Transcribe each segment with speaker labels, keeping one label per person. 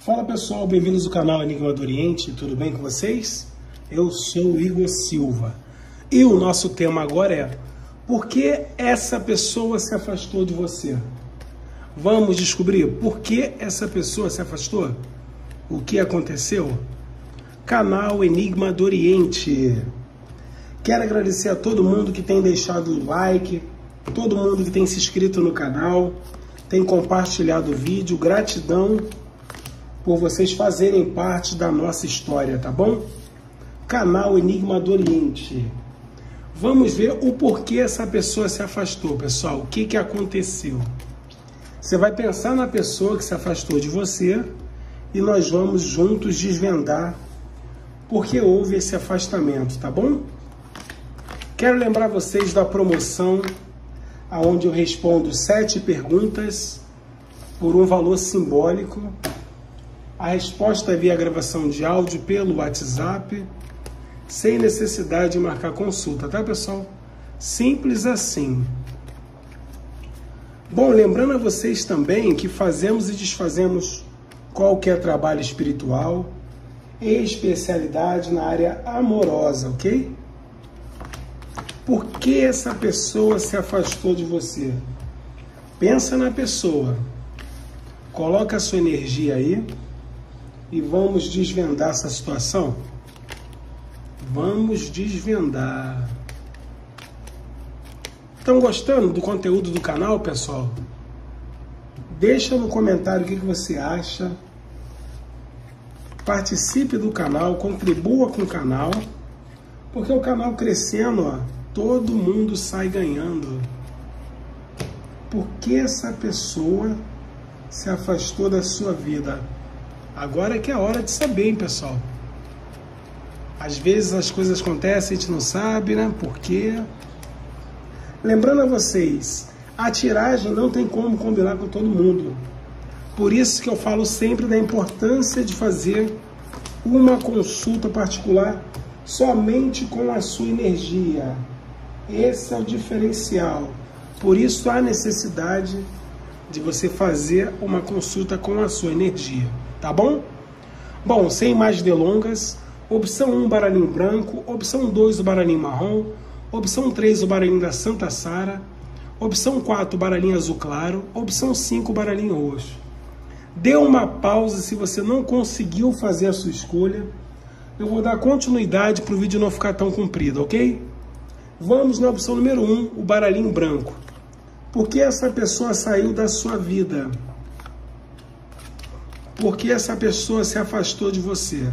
Speaker 1: Fala pessoal, bem-vindos ao canal Enigma do Oriente, tudo bem com vocês? Eu sou o Igor Silva e o nosso tema agora é: por que essa pessoa se afastou de você? Vamos descobrir por que essa pessoa se afastou? O que aconteceu? Canal Enigma do Oriente. Quero agradecer a todo mundo que tem deixado o like, todo mundo que tem se inscrito no canal, tem compartilhado o vídeo. Gratidão por vocês fazerem parte da nossa história, tá bom? Canal Enigma do Oriente. Vamos ver o porquê essa pessoa se afastou, pessoal. O que aconteceu? Você vai pensar na pessoa que se afastou de você e nós vamos juntos desvendar por que houve esse afastamento, tá bom? Quero lembrar vocês da promoção onde eu respondo 7 perguntas por um valor simbólico. A resposta é via gravação de áudio pelo WhatsApp, sem necessidade de marcar consulta, tá, pessoal? Simples assim. Bom, lembrando a vocês também que fazemos e desfazemos qualquer trabalho espiritual, especialidade na área amorosa, ok? Por que essa pessoa se afastou de você? Pensa na pessoa, coloca a sua energia aí e vamos desvendar essa situação. Vamos desvendar. Estão gostando do conteúdo do canal, pessoal? Deixa no comentário o que você acha. Participe do canal, contribua com o canal, porque o canal crescendo, ó, todo mundo sai ganhando. Por que essa pessoa se afastou da sua vida? Agora é que é a hora de saber, hein, pessoal? Às vezes as coisas acontecem, a gente não sabe, né? Por quê? Lembrando a vocês, a tiragem não tem como combinar com todo mundo. Por isso que eu falo sempre da importância de fazer uma consulta particular somente com a sua energia. Esse é o diferencial. Por isso há necessidade de você fazer uma consulta com a sua energia. Tá bom? Bom, sem mais delongas, opção 1, baralhinho branco, opção 2, o baralhinho marrom, opção 3, o baralhinho da Santa Sara, opção 4, o baralhinho azul claro, opção 5, o baralhinho roxo. Dê uma pausa se você não conseguiu fazer a sua escolha. Eu vou dar continuidade para o vídeo não ficar tão comprido, ok? Vamos na opção número 1, o baralhinho branco. Por que essa pessoa saiu da sua vida? Por que essa pessoa se afastou de você?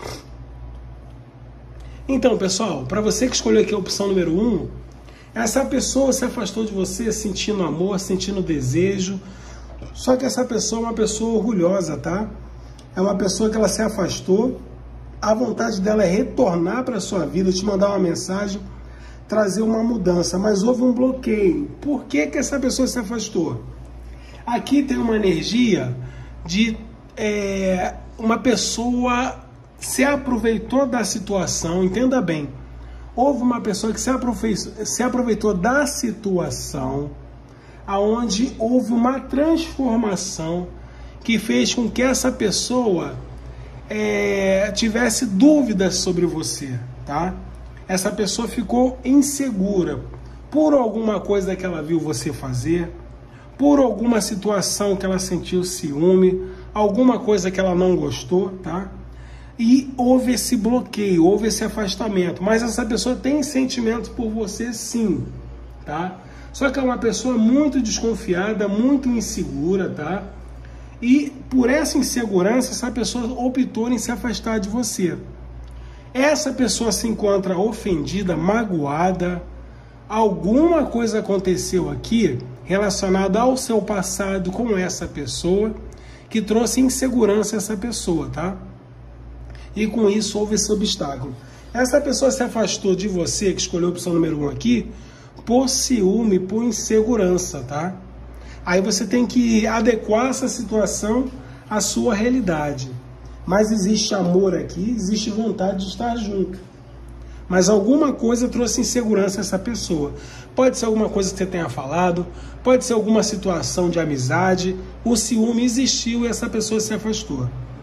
Speaker 1: Então, pessoal, para você que escolheu aqui a opção número 1, essa pessoa se afastou de você sentindo amor, sentindo desejo. Só que essa pessoa é uma pessoa orgulhosa, tá? É uma pessoa que ela se afastou. A vontade dela é retornar para a sua vida, te mandar uma mensagem, trazer uma mudança. Mas houve um bloqueio. Por que essa pessoa se afastou? Aqui tem uma energia de uma pessoa se aproveitou da situação. Entenda bem, houve uma pessoa que se aproveitou da situação, aonde houve uma transformação que fez com que essa pessoa tivesse dúvidas sobre você, tá? Essa pessoa ficou insegura por alguma coisa que ela viu você fazer, por alguma situação que ela sentiu ciúme, alguma coisa que ela não gostou, tá? E houve esse bloqueio, houve esse afastamento. Mas essa pessoa tem sentimentos por você, sim, tá? Só que é uma pessoa muito desconfiada, muito insegura, tá? E por essa insegurança, essa pessoa optou em se afastar de você. Essa pessoa se encontra ofendida, magoada. Alguma coisa aconteceu aqui relacionada ao seu passado com essa pessoa, que trouxe insegurança a essa pessoa, tá? E com isso houve esse obstáculo. Essa pessoa se afastou de você, que escolheu a opção número 1 aqui, por ciúme, por insegurança, tá? Aí você tem que adequar essa situação à sua realidade. Mas existe amor aqui, existe vontade de estar junto. Mas alguma coisa trouxe insegurança a essa pessoa. Pode ser alguma coisa que você tenha falado, pode ser alguma situação de amizade, o ciúme existiu e essa pessoa se afastou.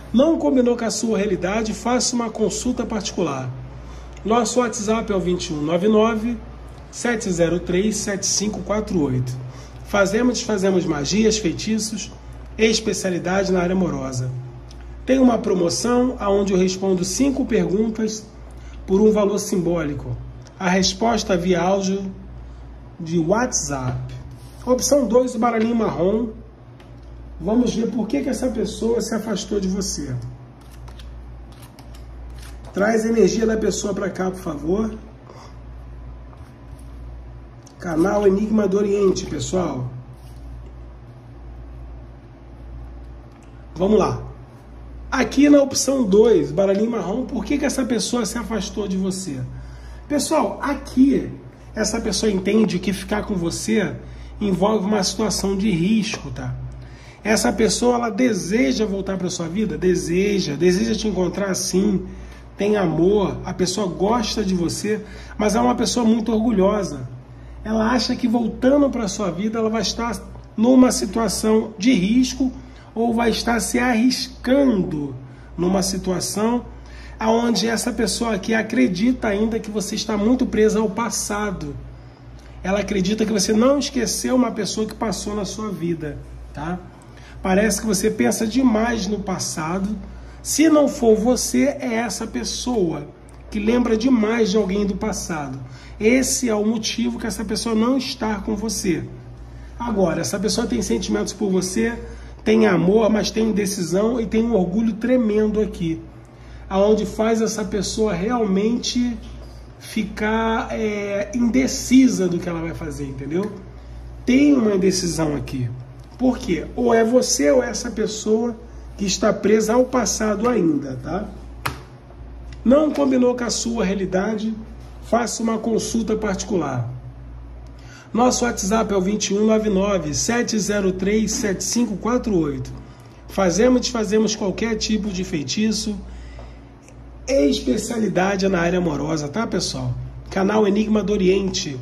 Speaker 1: Não combinou com a sua realidade? Faça uma consulta particular. Nosso WhatsApp é o 2199-703-7548. Fazemos magias, feitiços e especialidade na área amorosa. Tem uma promoção onde eu respondo 5 perguntas por um valor simbólico. A resposta via áudio de WhatsApp. Opção 2, o baralhinho marrom. Vamos ver por que essa pessoa se afastou de você. Traz a energia da pessoa para cá, por favor. Canal Enigma do Oriente, pessoal. Vamos lá. Aqui na opção 2, baralhinho marrom, por que essa pessoa se afastou de você? Pessoal, aqui essa pessoa entende que ficar com você envolve uma situação de risco, tá? Essa pessoa, ela deseja voltar para sua vida? Deseja te encontrar assim, tem amor, a pessoa gosta de você, mas é uma pessoa muito orgulhosa. Ela acha que voltando para sua vida, ela vai estar numa situação de risco ou vai estar se arriscando numa situação onde essa pessoa aqui acredita ainda que você está muito presa ao passado. Ela acredita que você não esqueceu uma pessoa que passou na sua vida, tá? Parece que você pensa demais no passado. Se não for você, é essa pessoa que lembra demais de alguém do passado. Esse é o motivo que essa pessoa não está com você. Agora, essa pessoa tem sentimentos por você, tem amor, mas tem indecisão e tem um orgulho tremendo aqui, aonde faz essa pessoa realmente ficar indecisa do que ela vai fazer, entendeu? Tem uma indecisão aqui. Por quê? Ou é você ou é essa pessoa que está presa ao passado ainda, tá? Não combinou com a sua realidade? Faça uma consulta particular. Nosso WhatsApp é o 2199-703-7548. Fazemos qualquer tipo de feitiço e especialidade na área amorosa, tá, pessoal? Canal Enigma do Oriente.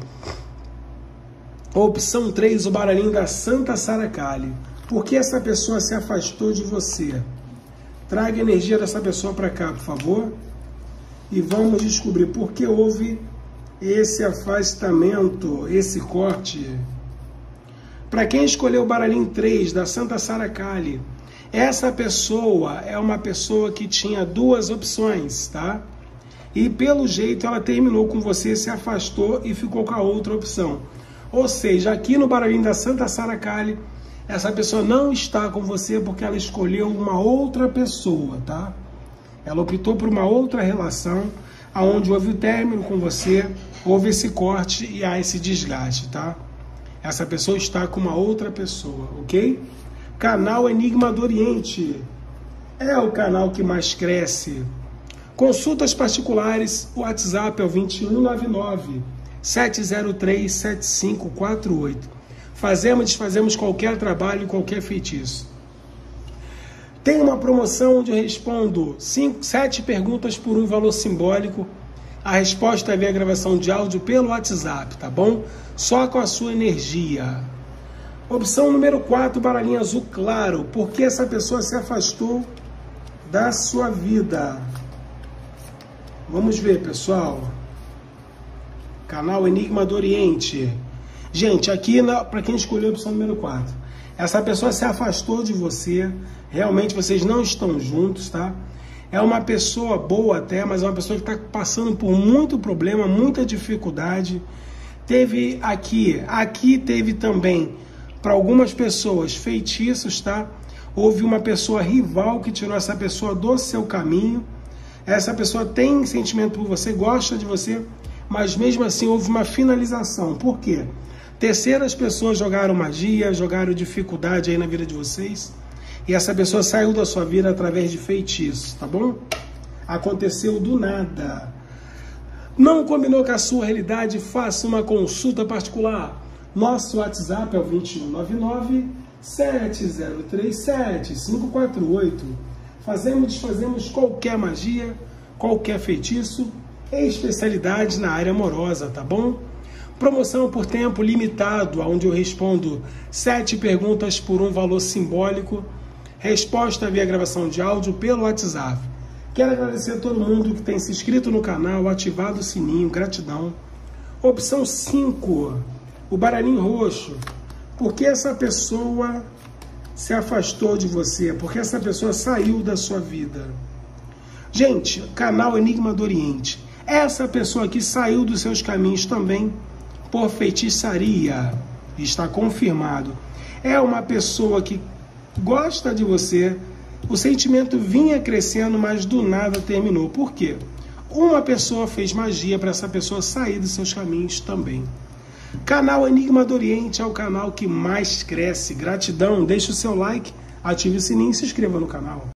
Speaker 1: Opção 3, o baralhinho da Santa Sara Kali. Por que essa pessoa se afastou de você? Traga a energia dessa pessoa para cá, por favor. E vamos descobrir por que houve esse afastamento, esse corte. Para quem escolheu o baralhinho 3 da Santa Sara Kali, essa pessoa é uma pessoa que tinha 2 opções, tá? E pelo jeito ela terminou com você, se afastou e ficou com a outra opção. Ou seja, aqui no baralhinho da Santa Sara Kali, essa pessoa não está com você porque ela escolheu uma outra pessoa, tá? Ela optou por uma outra relação, aonde houve o término com você, houve esse corte e há esse desgaste, tá? Essa pessoa está com uma outra pessoa, ok? Canal Enigma do Oriente é o canal que mais cresce. Consultas particulares, o WhatsApp é o 2199-703-7548. Desfazemos qualquer trabalho, qualquer feitiço. Tem uma promoção onde eu respondo 7 perguntas por um valor simbólico. A resposta é via gravação de áudio pelo WhatsApp, tá bom? Só com a sua energia. Opção número 4, baralhinho azul claro. Por que essa pessoa se afastou da sua vida? Vamos ver, pessoal. Canal Enigma do Oriente. Gente, aqui para quem escolheu a opção número 4, essa pessoa se afastou de você. Realmente vocês não estão juntos, tá? É uma pessoa boa até, mas é uma pessoa que está passando por muito problema, muita dificuldade. Teve aqui teve também, para algumas pessoas, feitiços, tá? Houve uma pessoa rival que tirou essa pessoa do seu caminho. Essa pessoa tem sentimento por você, gosta de você, mas mesmo assim houve uma finalização. Por quê? Terceiras pessoas jogaram magia, jogaram dificuldade aí na vida de vocês. E essa pessoa saiu da sua vida através de feitiços, tá bom? Aconteceu do nada. Não combinou com a sua realidade? Faça uma consulta particular. Nosso WhatsApp é o 2199-703-7548. Desfazemos qualquer magia, qualquer feitiço e especialidade na área amorosa, tá bom? Promoção por tempo limitado, onde eu respondo 7 perguntas por um valor simbólico. Resposta via gravação de áudio pelo WhatsApp. Quero agradecer a todo mundo que tem se inscrito no canal, ativado o sininho, gratidão. Opção 5, o baralhinho roxo. Por que essa pessoa se afastou de você? Por que essa pessoa saiu da sua vida? Gente, canal Enigma do Oriente. Essa pessoa aqui saiu dos seus caminhos também por feitiçaria. Está confirmado. É uma pessoa que gosta de você. O sentimento vinha crescendo, mas do nada terminou. Por quê? Uma pessoa fez magia para essa pessoa sair dos seus caminhos também. Canal Enigma do Oriente é o canal que mais cresce. Gratidão, deixe o seu like, ative o sininho e se inscreva no canal.